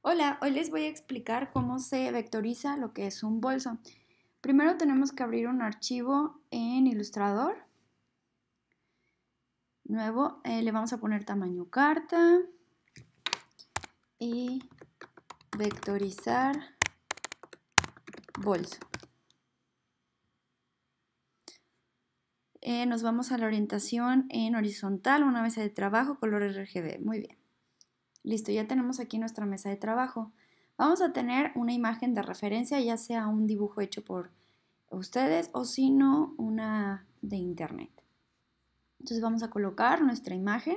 Hola, hoy les voy a explicar cómo se vectoriza lo que es un bolso. Primero tenemos que abrir un archivo en Illustrator. Nuevo, le vamos a poner tamaño carta y vectorizar bolso. Nos vamos a la orientación en horizontal, una mesa de trabajo, color RGB. Muy bien. Listo, ya tenemos aquí nuestra mesa de trabajo. Vamos a tener una imagen de referencia, ya sea un dibujo hecho por ustedes o si no, una de internet. Entonces vamos a colocar nuestra imagen.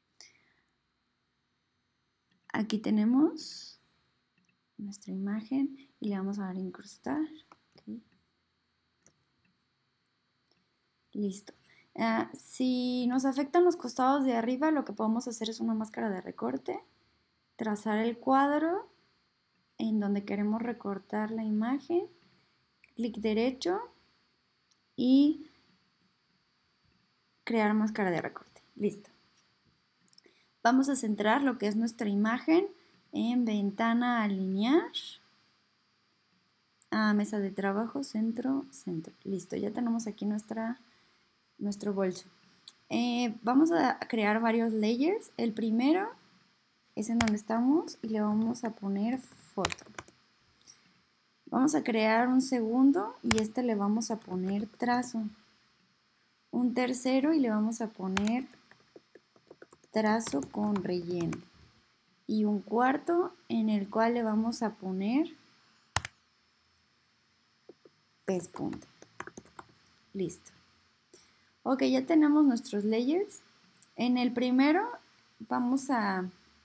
Aquí tenemos nuestra imagen y le vamos a dar a incrustar. Okay. Listo. Si nos afectan los costados de arriba, lo que podemos hacer es una máscara de recorte, trazar el cuadro en donde queremos recortar la imagen, clic derecho y crear máscara de recorte. Listo. Vamos a centrar lo que es nuestra imagen en ventana alinear, mesa de trabajo, centro, centro. Listo, ya tenemos aquí nuestro bolso. Vamos a crear varios layers. El primero es en donde estamos y le vamos a poner foto. Vamos a crear un segundo y este le vamos a poner trazo. Un tercero y le vamos a poner trazo con relleno. Y un cuarto en el cual le vamos a poner pespunta. Listo. Ok, ya tenemos nuestros layers. En el primero vamos a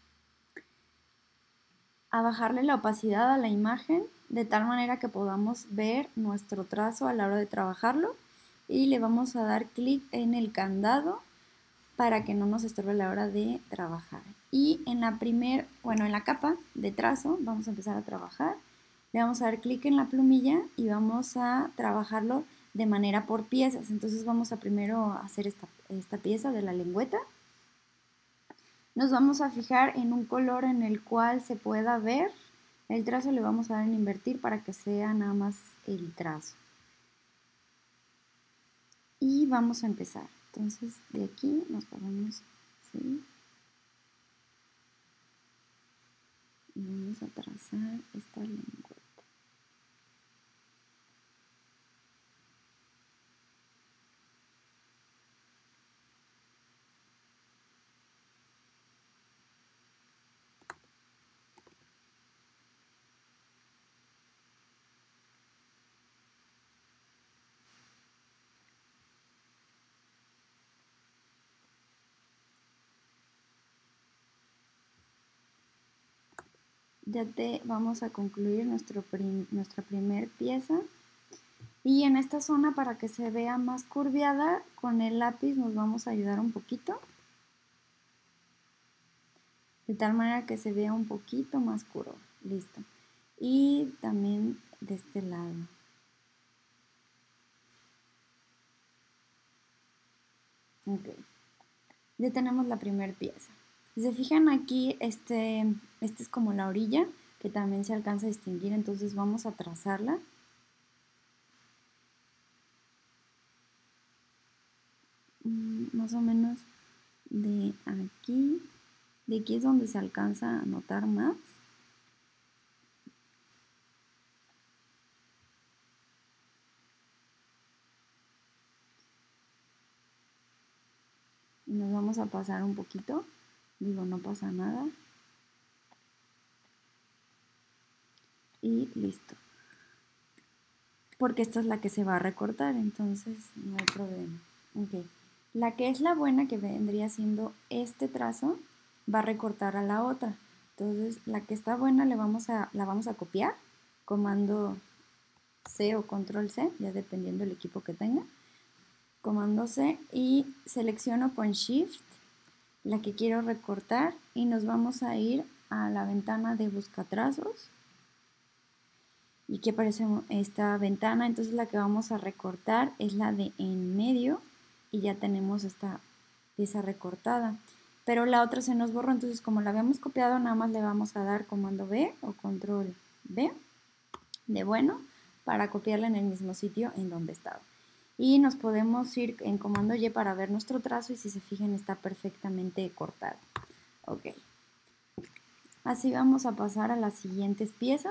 bajarle la opacidad a la imagen de tal manera que podamos ver nuestro trazo a la hora de trabajarlo y le vamos a dar clic en el candado para que no nos estorbe a la hora de trabajar. Y en la capa de trazo vamos a empezar a trabajar. Le vamos a dar clic en la plumilla y vamos a trabajarlo de manera por piezas. Entonces vamos a primero hacer esta pieza de la lengüeta. Nos vamos a fijar en un color en el cual se pueda ver. El trazo le vamos a dar en invertir para que sea nada más el trazo. Y vamos a empezar. Entonces de aquí nos ponemos así. Y vamos a trazar esta lengüeta. Ya vamos a concluir nuestra primer pieza. Y en esta zona, para que se vea más curviada, con el lápiz nos vamos a ayudar un poquito. De tal manera que se vea un poquito más curva. Listo. Y también de este lado. Ok. Ya tenemos la primera pieza. Si se fijan aquí, este es como la orilla, que también se alcanza a distinguir, entonces vamos a trazarla. Más o menos de aquí es donde se alcanza a notar más. Y nos vamos a pasar un poquito, digo, no pasa nada. Y listo. Porque esta es la que se va a recortar, entonces no hay problema. Okay. La que es la buena, que vendría siendo este trazo, va a recortar a la otra. Entonces la que está buena la vamos a copiar, comando C o control C, ya dependiendo del equipo que tenga. Comando C y selecciono con Shift la que quiero recortar y nos vamos a ir a la ventana de buscatrazos. Y que aparece esta ventana, entonces la que vamos a recortar es la de en medio y ya tenemos esta pieza recortada. pero la otra se nos borró, entonces como la habíamos copiado, nada más le vamos a dar comando B o control B de bueno para copiarla en el mismo sitio en donde estaba. Y nos podemos ir en comando Y para ver nuestro trazo y si se fijan está perfectamente cortado. Ok. Así vamos a pasar a las siguientes piezas.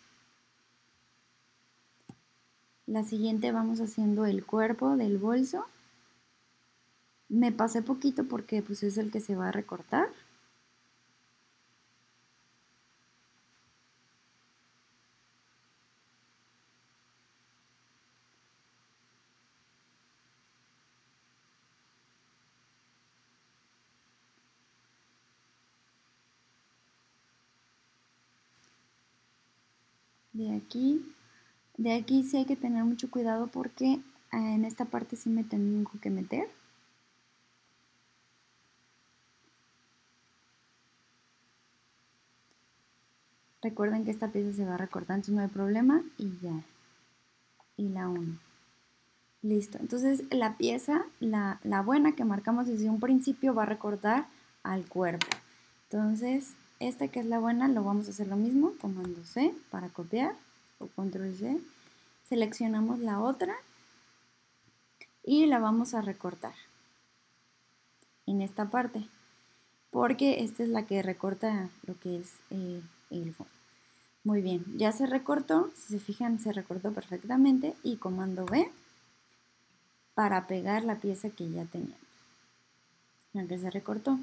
La siguiente vamos haciendo el cuerpo del bolso. Me pasé poquito porque pues es el que se va a recortar. De aquí sí hay que tener mucho cuidado porque en esta parte sí me tengo que meter. Recuerden que esta pieza se va a recortar, entonces no hay problema y ya. Y la uno. Listo. Entonces la pieza, la buena que marcamos desde un principio va a recortar al cuerpo. Entonces, esta que es la buena lo vamos a hacer lo mismo, comando C para copiar o control C. Seleccionamos la otra y la vamos a recortar en esta parte, porque esta es la que recorta lo que es el fondo. Muy bien, ya se recortó, si se fijan se recortó perfectamente y comando B para pegar la pieza que ya teníamos, la que se recortó.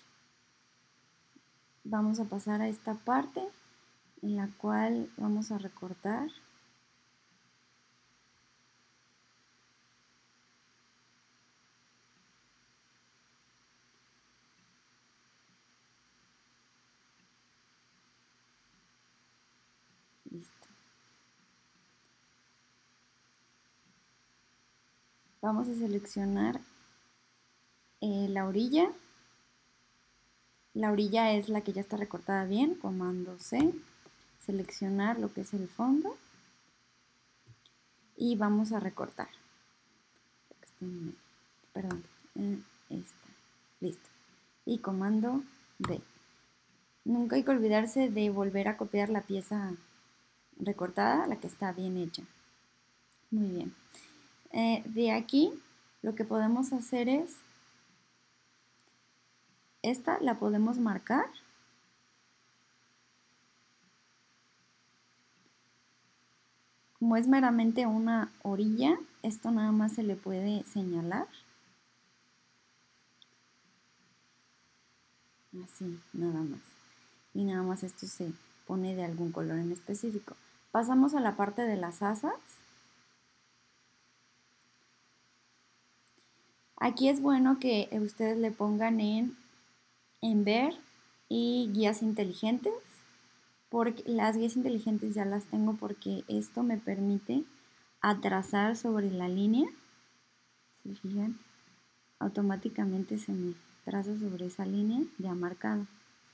Vamos a pasar a esta parte en la cual vamos a recortar. Listo. Vamos a seleccionar la orilla. La orilla es la que ya está recortada bien, comando C, seleccionar lo que es el fondo y vamos a recortar. Perdón, esta. Listo. Y comando B. Nunca hay que olvidarse de volver a copiar la pieza recortada, la que está bien hecha. Muy bien. De aquí lo que podemos hacer es, esta la podemos marcar. Como es meramente una orilla, esto nada más se le puede señalar. Así, nada más. Y nada más esto se pone de algún color en específico. Pasamos a la parte de las asas. Aquí es bueno que ustedes le pongan en ver y guías inteligentes. Porque las guías inteligentes ya las tengo porque esto me permite trazar sobre la línea. ¿Se fijan? Automáticamente se me traza sobre esa línea ya marcada.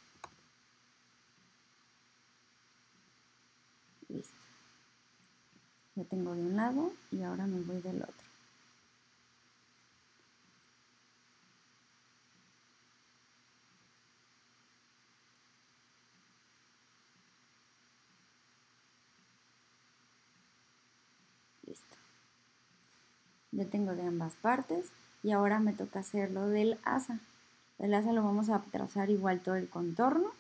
Listo. Ya tengo de un lado y ahora me voy del otro. Listo. Ya tengo de ambas partes y ahora me toca hacer lo del asa. El asa lo vamos a trazar igual todo el contorno.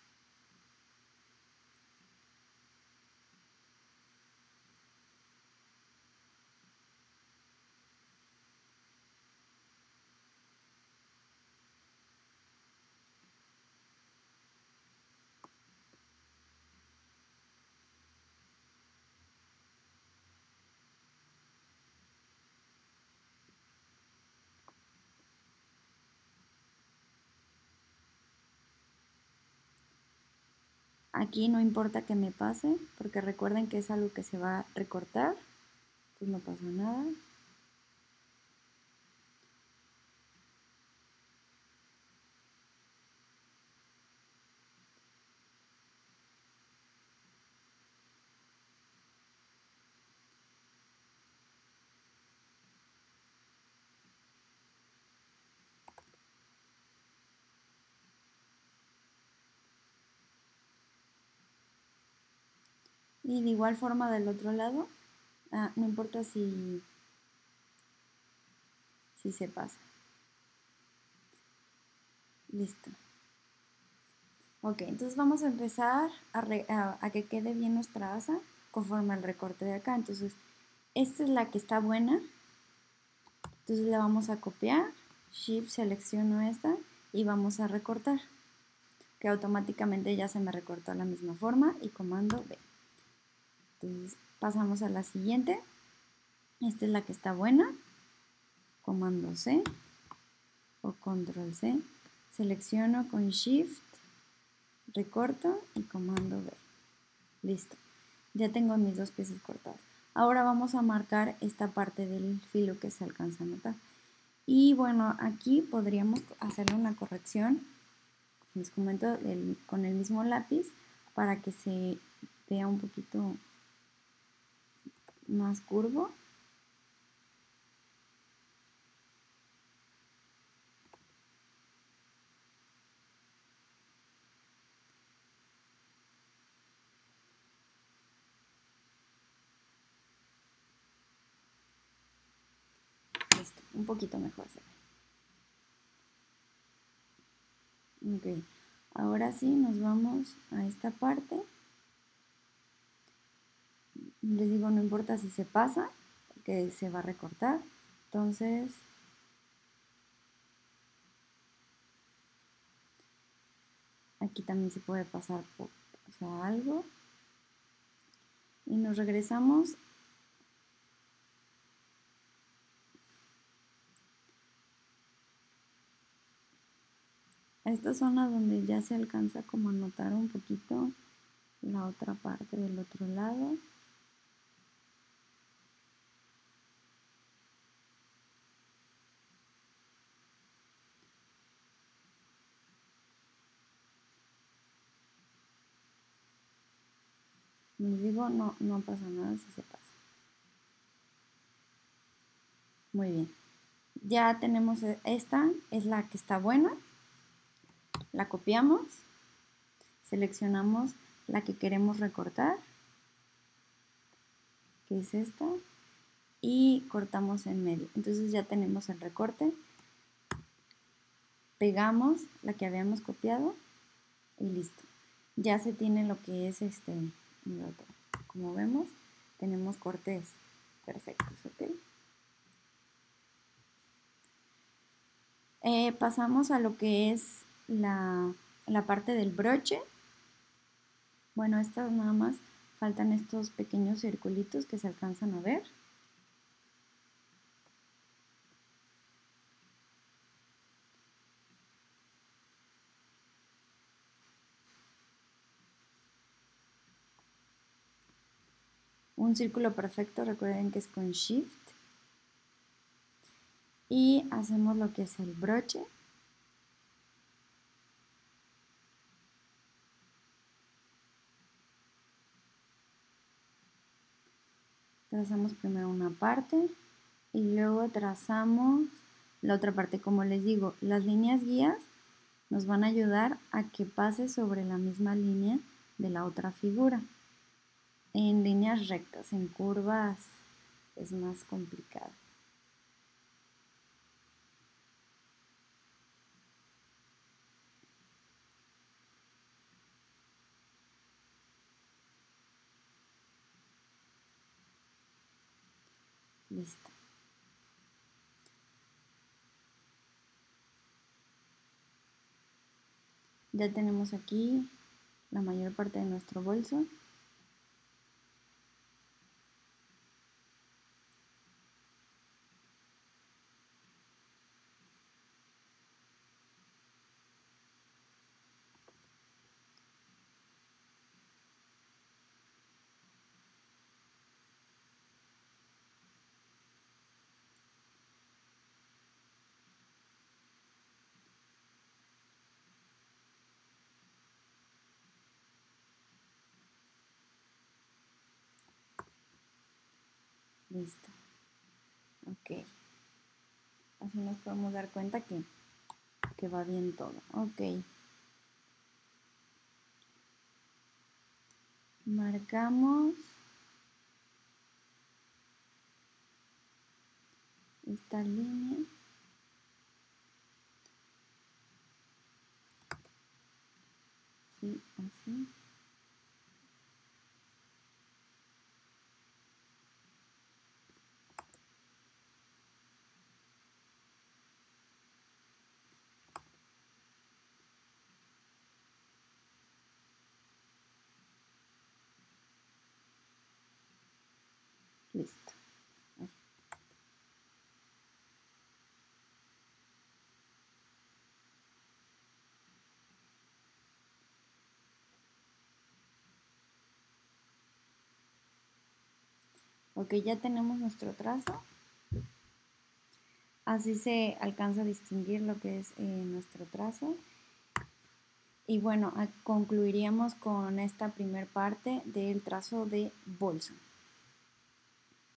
Aquí no importa que me pase, porque recuerden que es algo que se va a recortar, pues no pasa nada. Y de igual forma del otro lado, no importa si se pasa. Listo. Ok, entonces vamos a empezar a que quede bien nuestra asa conforme al recorte de acá. Entonces, esta es la que está buena. Entonces la vamos a copiar. Shift, selecciono esta y vamos a recortar. Que automáticamente ya se me recortó a la misma forma y comando B. Entonces pasamos a la siguiente. Esta es la que está buena. Comando C o control C. Selecciono con Shift, recorto y comando B. Listo. Ya tengo mis dos piezas cortadas. Ahora vamos a marcar esta parte del filo que se alcanza a notar. Y bueno, aquí podríamos hacerle una corrección, les comento, con el mismo lápiz para que se vea un poquito más curvo. Listo, un poquito mejor se ve. Ok, ahora sí nos vamos a esta parte. Les digo, no importa si se pasa, que se va a recortar. Entonces, aquí también se puede pasar por, algo. Y nos regresamos a esta zona donde ya se alcanza como a notar un poquito la otra parte del otro lado. Les digo, no pasa nada si se pasa. Muy bien. Ya tenemos esta, es la que está buena. La copiamos. Seleccionamos la que queremos recortar, que es esta, y cortamos en medio. Entonces ya tenemos el recorte. Pegamos la que habíamos copiado y listo. Ya se tiene lo que es el otro. Como vemos, tenemos cortes perfectos, ¿ok? Pasamos a lo que es la parte del broche. Bueno, estas nada más faltan estos pequeños circulitos que se alcanzan a ver. Un círculo perfecto, recuerden que es con Shift. Y hacemos lo que es el broche. Trazamos primero una parte y luego trazamos la otra parte. Como les digo, las líneas guías nos van a ayudar a que pase sobre la misma línea de la otra figura. En líneas rectas, en curvas es más complicado. Listo. Ya tenemos aquí la mayor parte de nuestro bolso. Listo. Ok. Así nos podemos dar cuenta que va bien todo. Ok. Marcamos esta línea. Sí, así. Listo. Ok, ya tenemos nuestro trazo. Así se alcanza a distinguir lo que es nuestro trazo. Y bueno, concluiríamos con esta primer parte del trazo de bolso.